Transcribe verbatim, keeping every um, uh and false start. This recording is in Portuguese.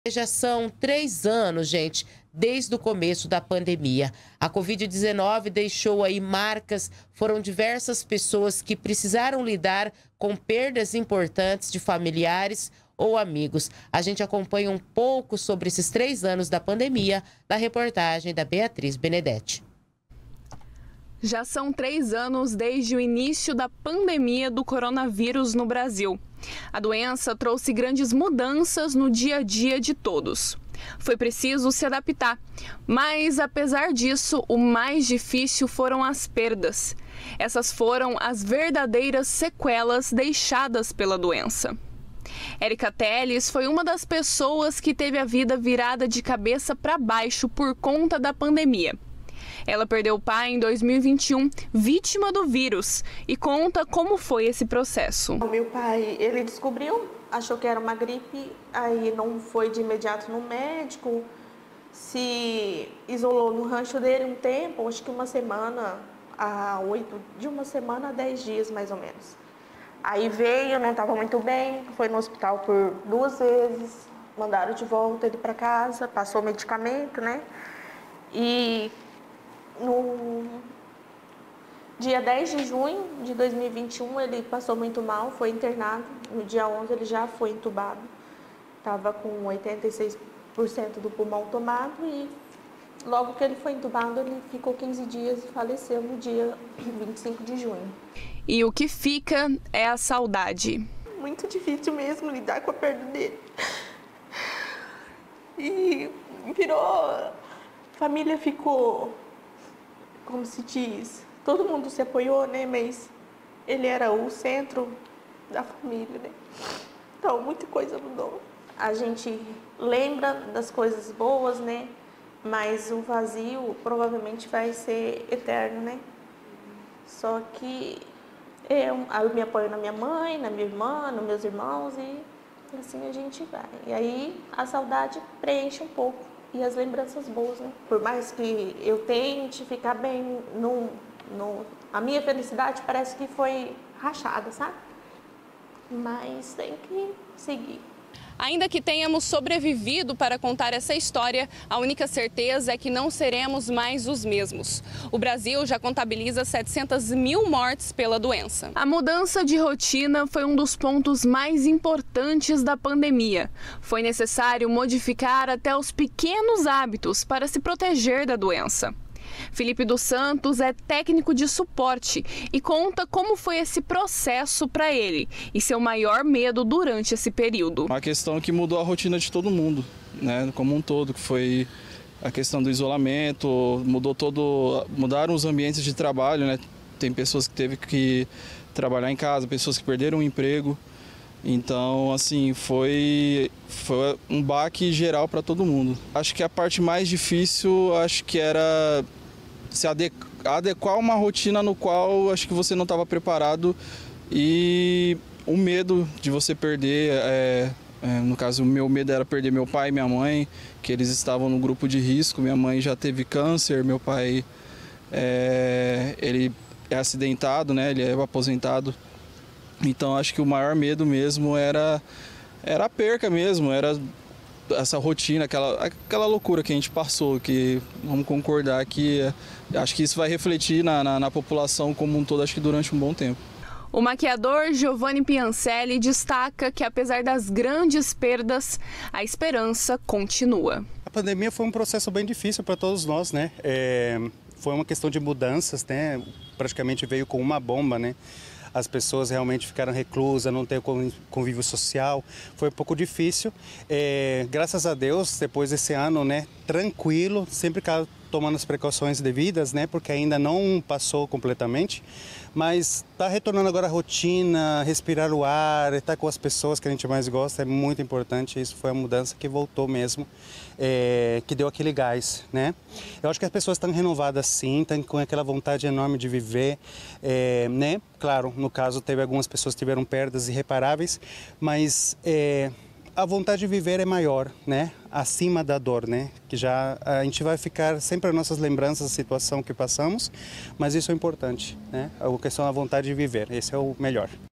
Já são três anos, gente, desde o começo da pandemia. A covid dezenove deixou aí marcas, foram diversas pessoas que precisaram lidar com perdas importantes de familiares ou amigos. A gente acompanha um pouco sobre esses três anos da pandemia na reportagem da Beatriz Benedetti. Já são três anos desde o início da pandemia do coronavírus no Brasil. A doença trouxe grandes mudanças no dia a dia de todos. Foi preciso se adaptar, mas apesar disso, o mais difícil foram as perdas. Essas foram as verdadeiras sequelas deixadas pela doença. Érica Teles foi uma das pessoas que teve a vida virada de cabeça para baixo por conta da pandemia. Ela perdeu o pai em dois mil e vinte e um, vítima do vírus, e conta como foi esse processo. O meu pai, ele descobriu, achou que era uma gripe, aí não foi de imediato no médico, se isolou no rancho dele um tempo, acho que uma semana, a oito, de uma semana a dez dias mais ou menos. Aí veio, não estava muito bem, foi no hospital por duas vezes, mandaram de volta ele para casa, passou medicamento, né? E no dia dez de junho de dois mil e vinte e um, ele passou muito mal, foi internado. No dia onze, ele já foi entubado. Estava com oitenta e seis por cento do pulmão tomado e logo que ele foi entubado, ele ficou quinze dias e faleceu no dia vinte e cinco de junho. E o que fica é a saudade. Muito difícil mesmo lidar com a perda dele. E virou... A família ficou... Como se diz, todo mundo se apoiou, né? Mas ele era o centro da família, né? Então, muita coisa mudou. A gente lembra das coisas boas, né? Mas o vazio provavelmente vai ser eterno, né? Só que eu, eu me apoio na minha mãe, na minha irmã, nos meus irmãos e assim a gente vai. E aí a saudade preenche um pouco. E as lembranças boas, né? Por mais que eu tente ficar bem, no, no, a minha felicidade parece que foi rachada, sabe? Mas tem que seguir. Ainda que tenhamos sobrevivido para contar essa história, a única certeza é que não seremos mais os mesmos. O Brasil já contabiliza setecentas mil mortes pela doença. A mudança de rotina foi um dos pontos mais importantes da pandemia. Foi necessário modificar até os pequenos hábitos para se proteger da doença. Felipe dos Santos é técnico de suporte e conta como foi esse processo para ele e seu maior medo durante esse período. Uma questão que mudou a rotina de todo mundo, né, como um todo, que foi a questão do isolamento, mudou todo, mudaram os ambientes de trabalho, né? Tem pessoas que teve que trabalhar em casa, pessoas que perderam o emprego. Então, assim, foi, foi um baque geral para todo mundo. Acho que a parte mais difícil, acho que era se adequar a uma rotina no qual acho que você não estava preparado e o medo de você perder, é, é, no caso o meu medo era perder meu pai e minha mãe, que eles estavam no grupo de risco. Minha mãe já teve câncer, meu pai é, ele é acidentado, né? Ele é aposentado. Então acho que o maior medo mesmo era, era a perca mesmo, era essa rotina, aquela, aquela loucura que a gente passou, que vamos concordar que acho que isso vai refletir na, na, na população como um todo, acho que durante um bom tempo. O maquiador Giovanni Piancelli destaca que apesar das grandes perdas, a esperança continua. A pandemia foi um processo bem difícil para todos nós, né? É, foi uma questão de mudanças, né? Praticamente veio com uma bomba, né? As pessoas realmente ficaram reclusas, não tem convívio social, foi um pouco difícil. É, graças a Deus, depois desse ano, né, tranquilo, sempre tomando as precauções devidas, né, porque ainda não passou completamente, mas está retornando agora a rotina, respirar o ar, estar com as pessoas que a gente mais gosta é muito importante. Isso foi a mudança que voltou mesmo, é, que deu aquele gás, né? Eu acho que as pessoas estão renovadas sim, estão com aquela vontade enorme de viver, é, né? Claro, no caso teve algumas pessoas que tiveram perdas irreparáveis, mas é, a vontade de viver é maior, né? Acima da dor, né? Que já a gente vai ficar sempre as nossas lembranças da situação que passamos, mas isso é importante, né? A questão da vontade de viver, esse é o melhor.